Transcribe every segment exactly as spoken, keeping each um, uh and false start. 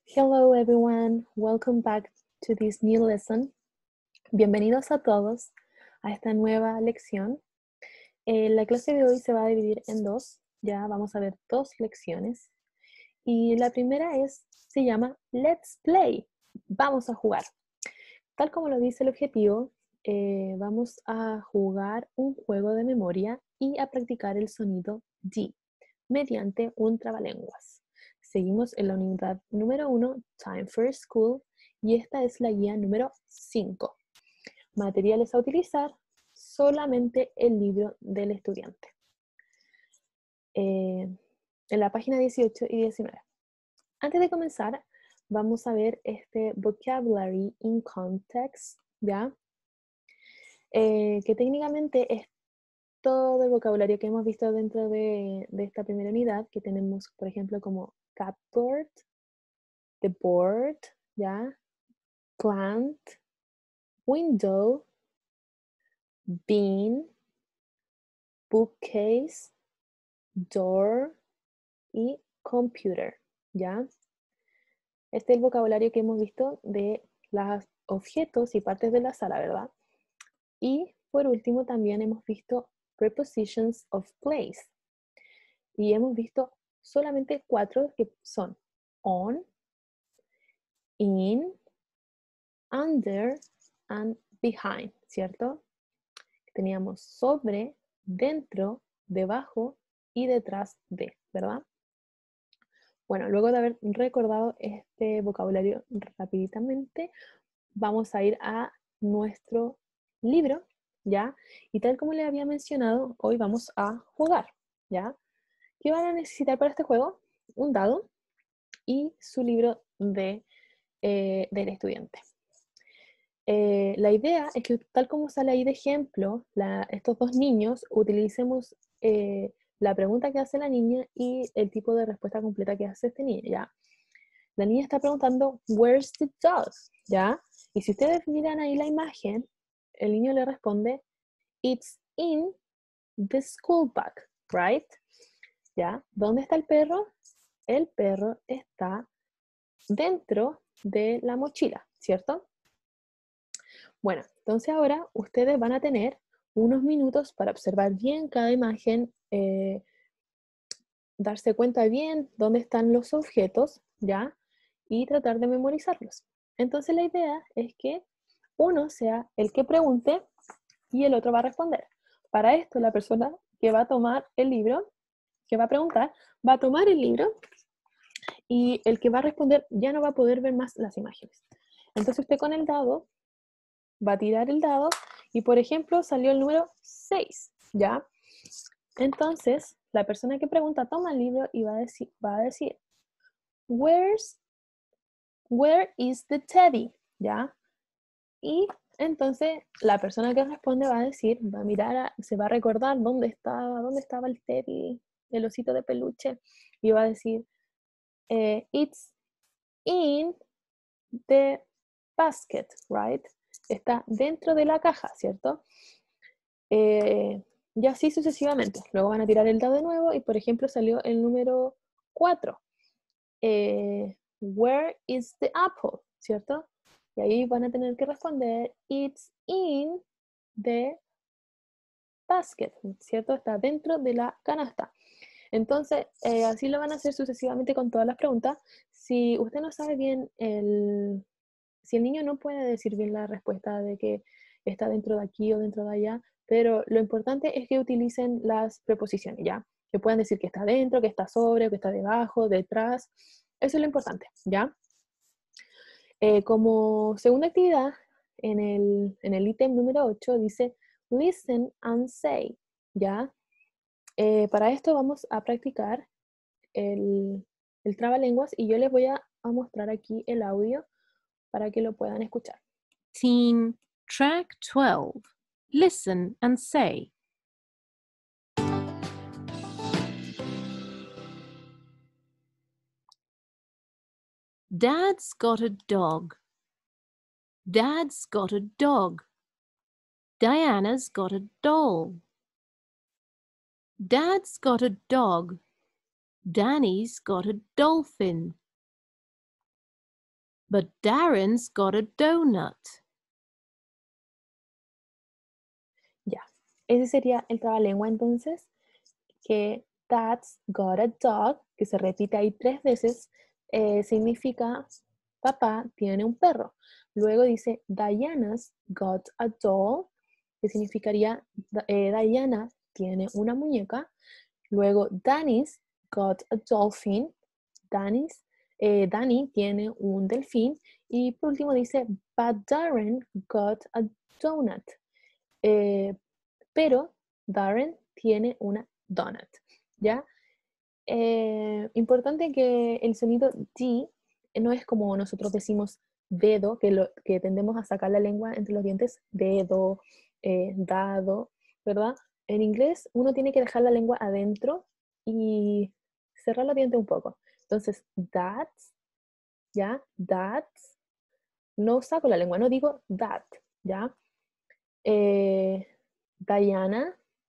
Hello everyone, welcome back to this new lesson. Bienvenidos a todos a esta nueva lección. Eh, la clase de hoy se va a dividir en dos, ya vamos a ver dos lecciones. Y la primera es, se llama Let's Play, vamos a jugar. Tal como lo dice el objetivo, eh, vamos a jugar un juego de memoria y a practicar el sonido D mediante un trabalenguas. Seguimos en la unidad número uno, Time for School, y esta es la guía número cinco. Materiales a utilizar, solamente el libro del estudiante. Eh, en la página dieciocho y diecinueve. Antes de comenzar, vamos a ver este vocabulary in context, ¿ya? Eh, que técnicamente es todo el vocabulario que hemos visto dentro de, de esta primera unidad, que tenemos, por ejemplo, como cupboard, the board, ¿ya? Plant, window, bin, bookcase, door y computer, ¿ya? Este es el vocabulario que hemos visto de los objetos y partes de la sala, ¿verdad? Y por último también hemos visto prepositions of place. Y hemos visto solamente cuatro que son on, in, under, and behind, ¿cierto? Teníamos sobre, dentro, debajo y detrás de, ¿verdad? Bueno, luego de haber recordado este vocabulario rapiditamente, vamos a ir a nuestro libro, ¿ya? Y tal como les había mencionado, hoy vamos a jugar, ¿ya? ¿Qué van a necesitar para este juego? Un dado y su libro de, eh, del estudiante. Eh, la idea es que, tal como sale ahí de ejemplo, la, estos dos niños utilicemos eh, la pregunta que hace la niña y el tipo de respuesta completa que hace este niño, ¿ya? La niña está preguntando, where's the dog? ¿Ya? Y si ustedes miran ahí la imagen, el niño le responde, it's in the school bag, right? ¿Ya? ¿Dónde está el perro? El perro está dentro de la mochila, ¿cierto? Bueno, entonces ahora ustedes van a tener unos minutos para observar bien cada imagen, eh, darse cuenta bien dónde están los objetos, ¿ya? Y tratar de memorizarlos. Entonces la idea es que uno sea el que pregunte y el otro va a responder. Para esto la persona que va a tomar el libro, que va a preguntar, va a tomar el libro y el que va a responder ya no va a poder ver más las imágenes. Entonces usted con el dado va a tirar el dado y, por ejemplo, salió el número seis, ¿ya? Entonces, la persona que pregunta toma el libro y va a decir, va a decir Where's, where is the teddy? ¿Ya? Y entonces la persona que responde va a decir, va a mirar, a, se va a recordar dónde estaba, dónde estaba el teddy, el osito de peluche, y va a decir, eh, it's in the basket, right? Está dentro de la caja, ¿cierto? Eh, y así sucesivamente. Luego van a tirar el dado de nuevo y, por ejemplo, salió el número cuatro. Eh, where is the apple? ¿Cierto? Y ahí van a tener que responder, it's in the basket, ¿cierto? Está dentro de la canasta. Entonces, eh, así lo van a hacer sucesivamente con todas las preguntas. Si usted no sabe bien, el, si el niño no puede decir bien la respuesta de que está dentro de aquí o dentro de allá, pero lo importante es que utilicen las preposiciones, ¿ya? Que puedan decir que está dentro, que está sobre, que está debajo, detrás. Eso es lo importante, ¿ya? Eh, como segunda actividad, en el, en el ítem número ocho dice listen and say, ¿ya? Eh, para esto vamos a practicar el, el trabalenguas y yo les voy a, a mostrar aquí el audio para que lo puedan escuchar. Team Track twelve. Listen and say. Dad's got a dog. Dad's got a dog. Diana's got a doll. Dad's got a dog. Danny's got a dolphin. But Darren's got a donut. Ya, ese sería el trabalengua entonces, que Dad's got a dog, que se repite ahí tres veces, eh, significa papá tiene un perro. Luego dice Diana's got a doll, que significaría eh, Diana tiene una muñeca. Luego Danny's got a dolphin. Danny's, eh, Danny tiene un delfín. Y por último dice, but Darren got a donut. Eh, pero Darren tiene una donut, ¿ya? Eh, importante que el sonido D no es como nosotros decimos dedo, que, lo, que tendemos a sacar la lengua entre los dientes, dedo, eh, dado, ¿verdad? En inglés uno tiene que dejar la lengua adentro y cerrar los dientes un poco. Entonces, that's, ¿ya? That's. No saco la lengua, no digo that, ¿ya? Eh, Diana,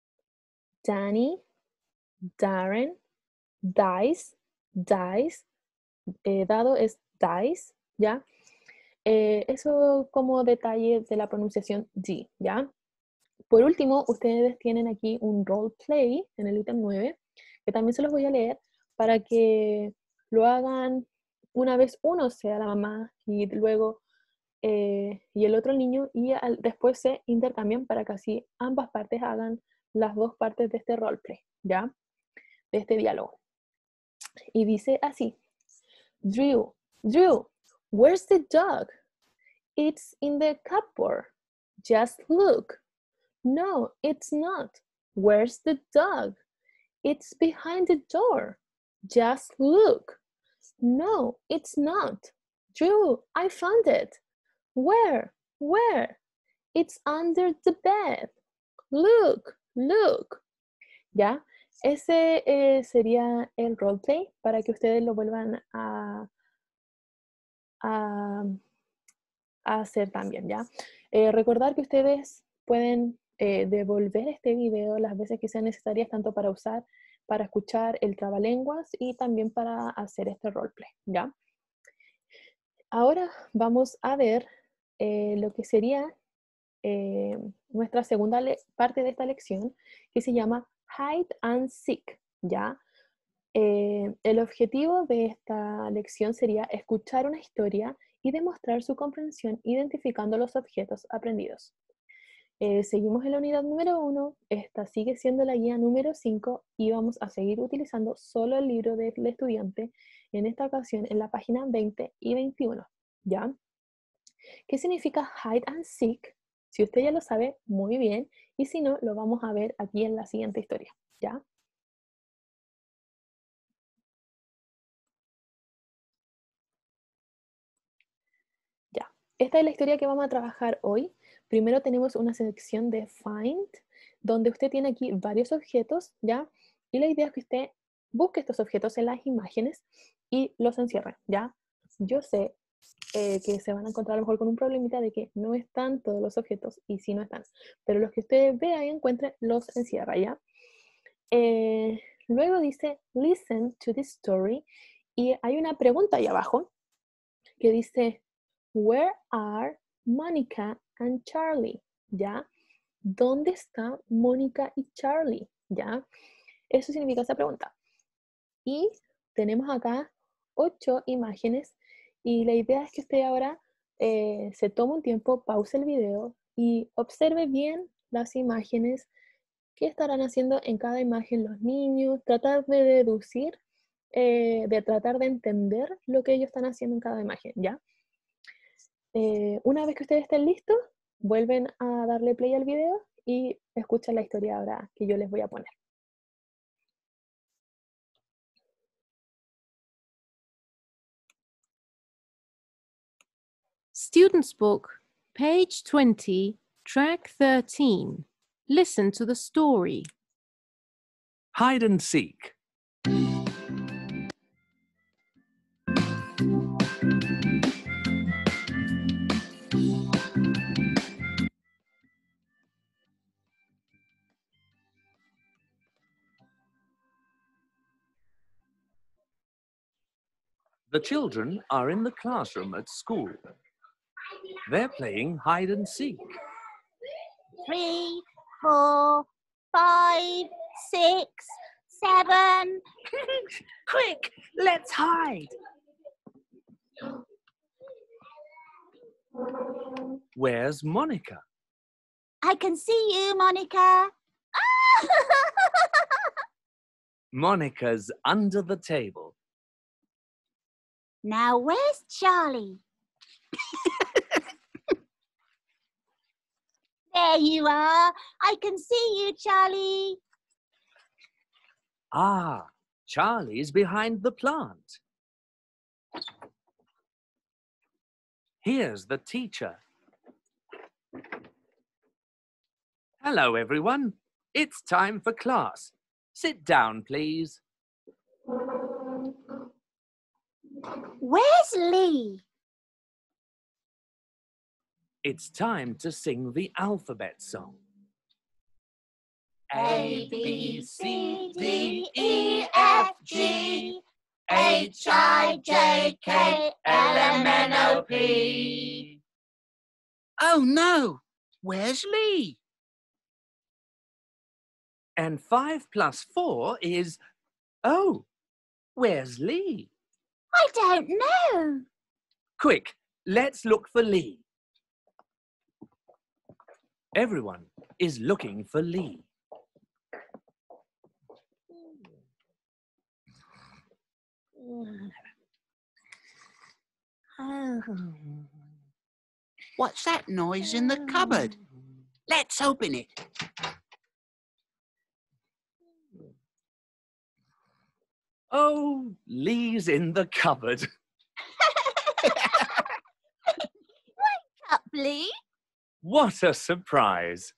Danny, Darren, dice, dice, eh, dado es dice, ¿ya? Eh, eso como detalle de la pronunciación D, ¿ya? Por último, ustedes tienen aquí un role play en el ítem nueve, que también se los voy a leer para que lo hagan una vez uno sea la mamá y luego eh, y el otro niño y al, después se intercambian para que así ambas partes hagan las dos partes de este roleplay, ¿ya? De este diálogo. Y dice así, Drew, Drew, where's the dog? It's in the cupboard. Just look. No, it's not. Where's the dog? It's behind the door. Just look. No, it's not. Drew, I found it. Where? Where? It's under the bed. Look, look. ¿Ya? Ese eh, sería el roleplay para que ustedes lo vuelvan a, a, a hacer también, ¿ya? Eh, recordar que ustedes pueden eh, devolver este video las veces que sean necesarias, tanto para usar, para escuchar el trabalenguas y también para hacer este roleplay, ¿ya? Ahora vamos a ver eh, lo que sería eh, nuestra segunda parte de esta lección, que se llama Hide and Seek, ¿ya? Eh, el objetivo de esta lección sería escuchar una historia y demostrar su comprensión identificando los objetos aprendidos. Eh, seguimos en la unidad número uno, esta sigue siendo la guía número cinco y vamos a seguir utilizando solo el libro del estudiante, en esta ocasión en la página veinte y veintiuno, ¿ya? ¿Qué significa hide and seek? Si usted ya lo sabe, muy bien, y si no, lo vamos a ver aquí en la siguiente historia, ¿ya? Ya, esta es la historia que vamos a trabajar hoy. Primero tenemos una sección de find, donde usted tiene aquí varios objetos, ¿ya? Y la idea es que usted busque estos objetos en las imágenes y los encierre, ¿ya? Yo sé eh, que se van a encontrar a lo mejor con un problemita de que no están todos los objetos y sí no están, pero los que usted vea y encuentre los encierra, ¿ya? Eh, luego dice, listen to the story, y hay una pregunta ahí abajo que dice, where are Monica and Charlie? ¿Ya? ¿Dónde está Mónica y Charlie? ¿Ya? Eso significa esa pregunta. Y tenemos acá ocho imágenes y la idea es que usted ahora eh, se tome un tiempo, pause el video y observe bien las imágenes. ¿Qué estarán haciendo en cada imagen los niños? Tratar de deducir, eh, de tratar de entender lo que ellos están haciendo en cada imagen, ¿ya? Eh, una vez que ustedes estén listos, vuelven a darle play al video y escuchan la historia ahora que yo les voy a poner. Student's Book, page twenty, track thirteen. Listen to the story. Hide and seek. The children are in the classroom at school. They're playing hide and seek. Three, four, five, six, seven. Quick, let's hide. Where's Monica? I can see you, Monica. Monica's under the table. Now, where's Charlie? There you are. I can see you, Charlie. Ah, Charlie's behind the plant. Here's the teacher. Hello, everyone. It's time for class. Sit down, please. Where's Lee? It's time to sing the alphabet song. A, B, C, D, E, F, G, H, I, J, K, L, M, N, O, P. Oh no! Where's Lee? And five plus four is... Oh, where's Lee? I don't know. Quick, let's look for Lee. Everyone is looking for Lee. What's that noise in the cupboard? Let's open it. Oh, Lee's in the cupboard. Up, Lee. What a surprise.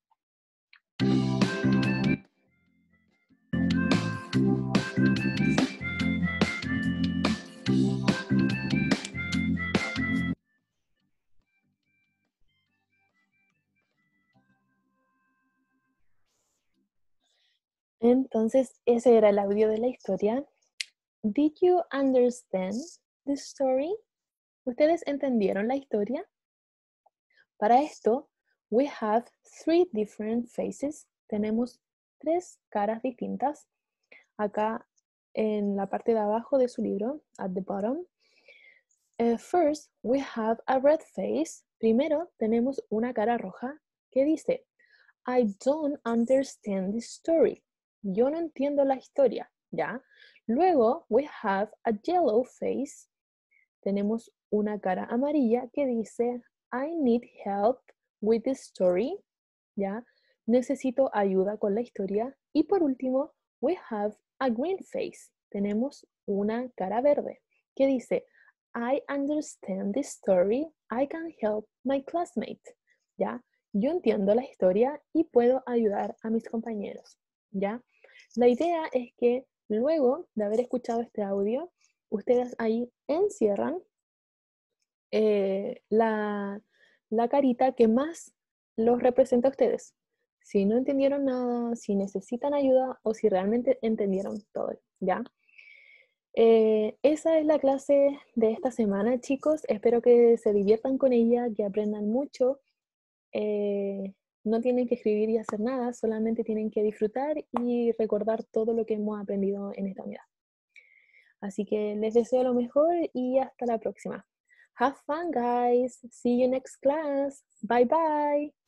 Entonces, ese era el audio de la historia. Did you understand the story? ¿Ustedes entendieron la historia? Para esto, we have three different faces. Tenemos tres caras distintas. Acá en la parte de abajo de su libro, at the bottom. Uh, first, we have a red face. Primero, tenemos una cara roja que dice, I don't understand the story. Yo no entiendo la historia, ¿ya? Luego, we have a yellow face. Tenemos una cara amarilla que dice, I need help with the story, ¿ya? Necesito ayuda con la historia. Y por último, we have a green face. Tenemos una cara verde que dice, I understand the story. I can help my classmate, ¿ya? Yo entiendo la historia y puedo ayudar a mis compañeros, ¿ya? La idea es que luego de haber escuchado este audio, ustedes ahí encierran eh, la, la carita que más los representa a ustedes. Si no entendieron nada, si necesitan ayuda o si realmente entendieron todo, ¿ya? Eh, esa es la clase de esta semana, chicos. Espero que se diviertan con ella, que aprendan mucho. Eh, no tienen que escribir y hacer nada, solamente tienen que disfrutar y recordar todo lo que hemos aprendido en esta unidad. Así que les deseo lo mejor y hasta la próxima. Have fun, guys. See you next class. Bye, bye.